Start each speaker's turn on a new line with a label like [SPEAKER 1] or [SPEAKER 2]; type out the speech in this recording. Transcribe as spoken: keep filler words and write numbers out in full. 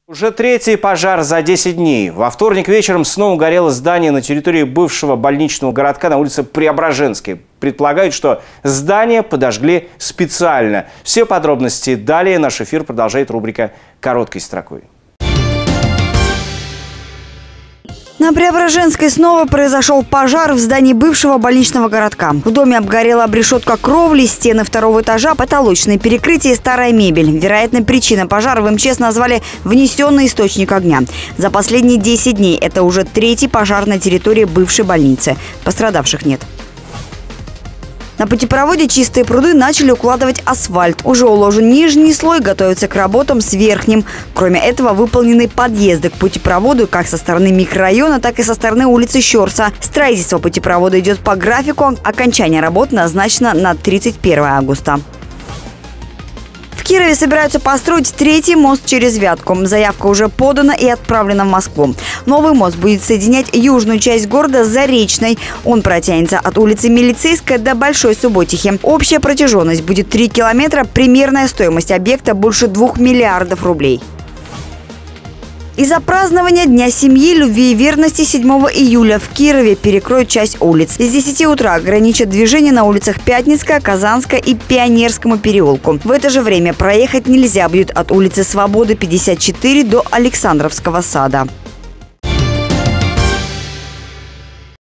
[SPEAKER 1] Уже третий пожар за десять дней. Во вторник вечером снова горело здание на территории бывшего больничного городка на улице Преображенской. Предполагают, что здание подожгли специально. Все подробности далее. Наш эфир продолжает рубрика «Короткой строкой».
[SPEAKER 2] На Преображенской снова произошел пожар в здании бывшего больничного городка. В доме обгорела обрешетка кровли, стены второго этажа, потолочные перекрытия и старая мебель. Вероятной причиной пожара в эм че эс назвали внесенный источник огня. За последние десять дней это уже третий пожар на территории бывшей больницы. Пострадавших нет. На путепроводе «Чистые пруды» начали укладывать асфальт. Уже уложен нижний слой, готовится к работам с верхним. Кроме этого, выполнены подъезды к путепроводу как со стороны микрорайона, так и со стороны улицы Щорса. Строительство путепровода идет по графику. Окончание работ назначено на тридцать первое августа. В Кирове собираются построить третий мост через Вятку. Заявка уже подана и отправлена в Москву. Новый мост будет соединять южную часть города с Заречной. Он протянется от улицы Милицейская до Большой Субботихи. Общая протяженность будет три километра. Примерная стоимость объекта больше двух миллиардов рублей. Из-за празднования Дня семьи, любви и верности седьмого июля в Кирове перекроют часть улиц. С десяти утра ограничат движение на улицах Пятницкая, Казанская и Пионерскому переулку. В это же время проехать нельзя будет от улицы Свободы пятьдесят четыре до Александровского сада.